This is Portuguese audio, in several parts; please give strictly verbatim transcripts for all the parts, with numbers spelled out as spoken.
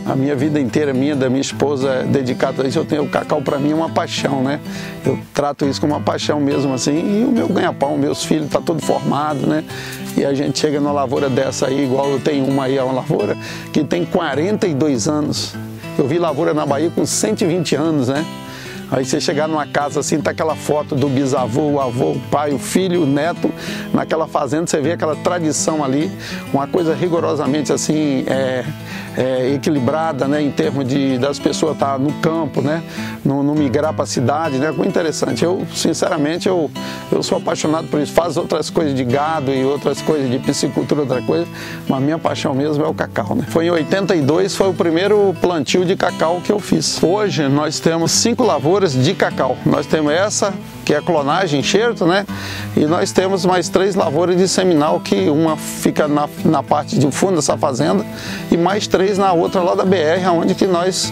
A minha vida inteira, minha, da minha esposa, é dedicada a isso. Eu tenho, o cacau para mim é uma paixão, né? Eu trato isso como uma paixão mesmo assim. E o meu ganha-pão, meus filhos, tá tudo formado, né? E a gente chega numa lavoura dessa aí, igual eu tenho uma aí, é uma lavoura que tem quarenta e dois anos. Eu vi lavoura na Bahia com cento e vinte anos, né? Aí você chegar numa casa assim, tá aquela foto do bisavô, o avô, o pai, o filho, o neto, naquela fazenda, você vê aquela tradição ali, uma coisa rigorosamente assim, é, é, equilibrada, né, em termos de, das pessoas estar no campo, né, no, no migrar para a cidade, né, muito interessante. Eu, sinceramente, eu, eu sou apaixonado por isso. Faço outras coisas de gado e outras coisas de piscicultura, outra coisa, mas minha paixão mesmo é o cacau, né. Foi em oitenta e dois, foi o primeiro plantio de cacau que eu fiz. Hoje nós temos cinco lavouras de cacau. Nós temos essa, que é a clonagem, enxerto, né? E nós temos mais três lavouras de seminal, que uma fica na, na parte de fundo dessa fazenda e mais três na outra lá da B R, onde que nós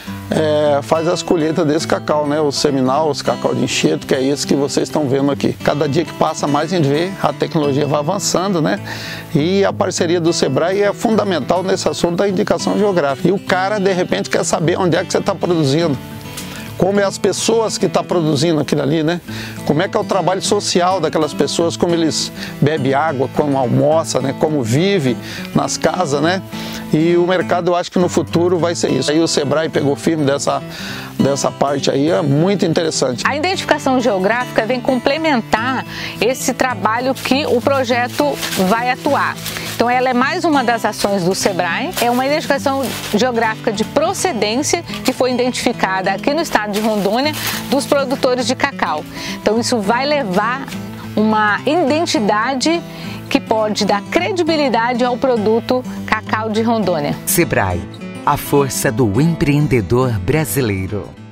é, faz as colheitas desse cacau, né? O seminal, os cacau de enxerto, que é esse que vocês estão vendo aqui. Cada dia que passa mais a gente vê, a tecnologia vai avançando, né? E a parceria do Sebrae é fundamental nesse assunto da indicação geográfica. E o cara, de repente, quer saber onde é que você está produzindo. Como é as pessoas que estão produzindo aquilo ali, né? Como é que é o trabalho social daquelas pessoas, como eles bebem água, como almoçam, né? Como vive nas casas, né? E o mercado, eu acho que no futuro vai ser isso. Aí o Sebrae pegou firme dessa, dessa parte aí, é muito interessante. A identificação geográfica vem complementar esse trabalho que o projeto vai atuar. Então ela é mais uma das ações do Sebrae, é uma identificação geográfica de procedência que foi identificada aqui no estado de Rondônia dos produtores de cacau. Então isso vai levar uma identidade que pode dar credibilidade ao produto cacau de Rondônia. Sebrae, a força do empreendedor brasileiro.